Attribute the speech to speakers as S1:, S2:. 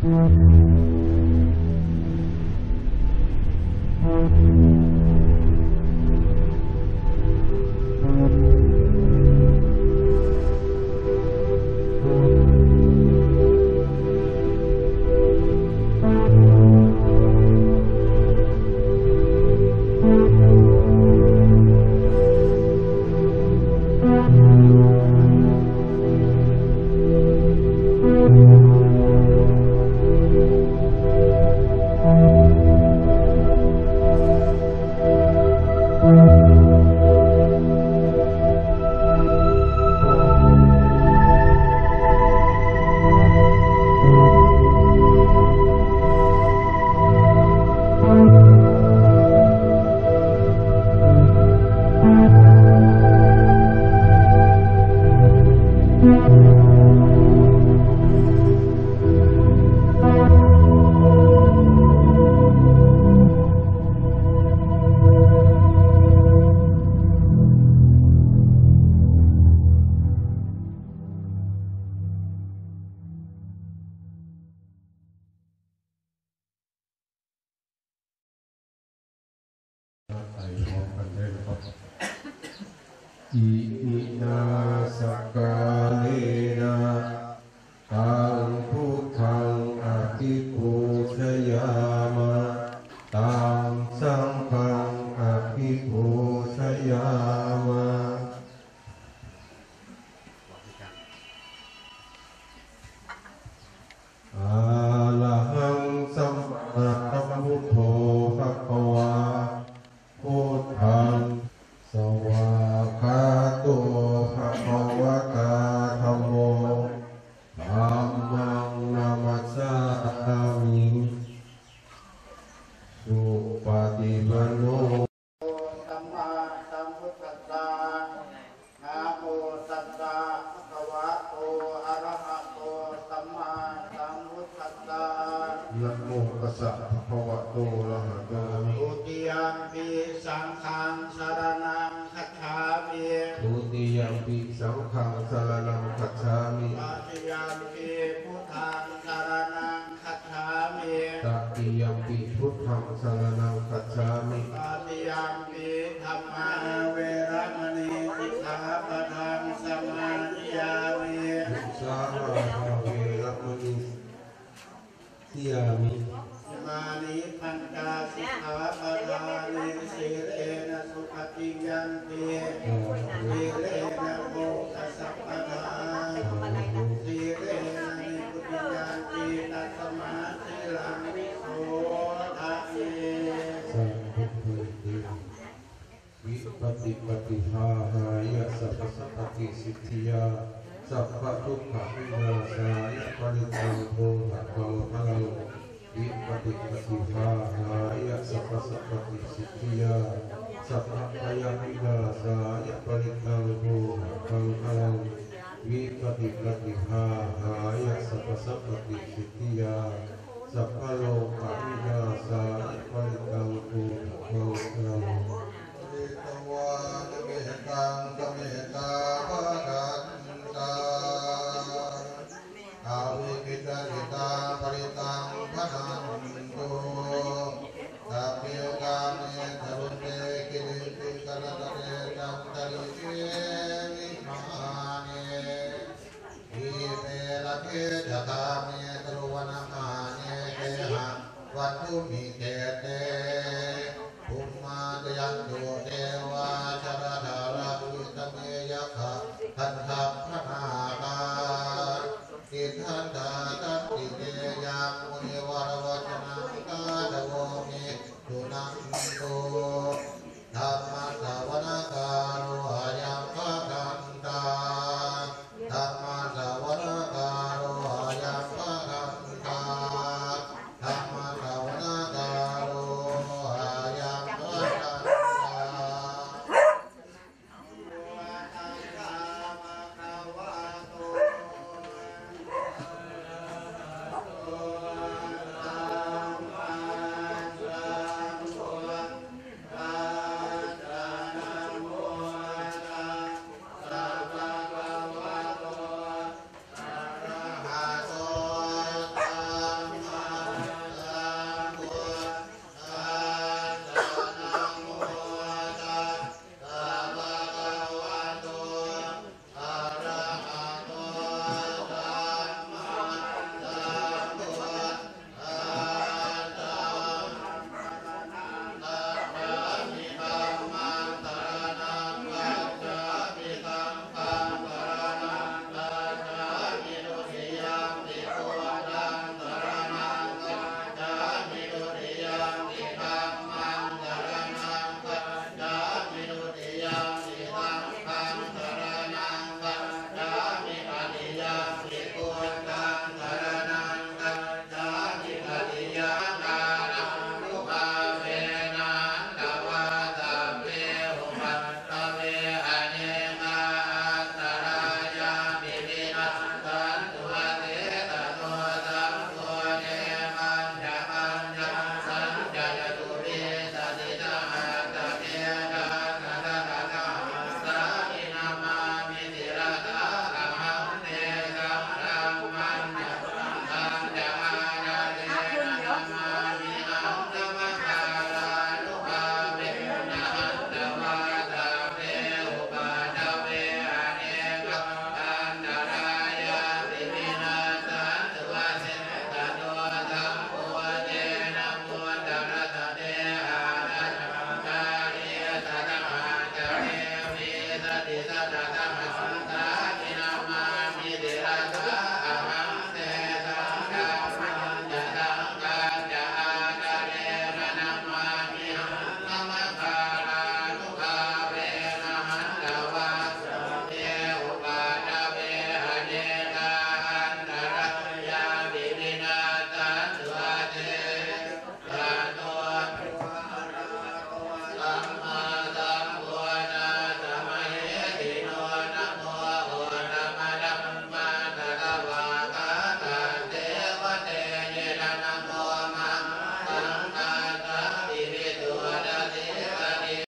S1: อิมินาสกาเลนะตังพุทธังอภิปูชยามะตังสังฆังอภิปูชยามะอะระหังสัมมาสัมพุทโธภควาพุทธังสวากขาโตภควตาธัมโมธัมมังนามัสสามิสุปฏิปันโน
S2: สัมมาสัมพุทธัสสะนะโมตัสสะภะคะวะโตอะระหะโตสัมมาสัมพุทธัสสะ
S1: นะโมตัสสะภะคะวะโตอะระหะโต
S2: ทุติยัมปิสังฆังสรณังคัจฉามิ
S1: ทุติยัมปิสังฆังสรณังคัจฉามิ
S2: ตติยัมปิพุทธังสรณังคัจฉามิ
S1: ตติยัมปิพุทธังสรณังคัจฉามิ
S2: ตติยัมปิธัมมังเวรมณีสิกขาปะทังสมาธิยามิ
S1: สามาเวรมณีสิยามิ
S2: มานิปัญจสิกขาปะทานิสีเลนะสุขติยันติสีเลนะโภคสัพพะทาสีเลนะนิพุติยันติตัสมาธิลังวิโสทะเย
S1: สัพพุทโธวิปติปฏิภาหายะสัพพสัพพติสิทธิยาสัพพทุกขวินาศายะปริตังโภหะโตพลังวิปติปฏิภาหายะสัพพสัพพติสิทธิยาสัพพพยวินาศายะปริตังโภหะตังพลังวิปติปฏิภาหายะสัพพสัพพติสิทธิยาสัพพโลกวินาศายะปริตังโภหะตังพลัง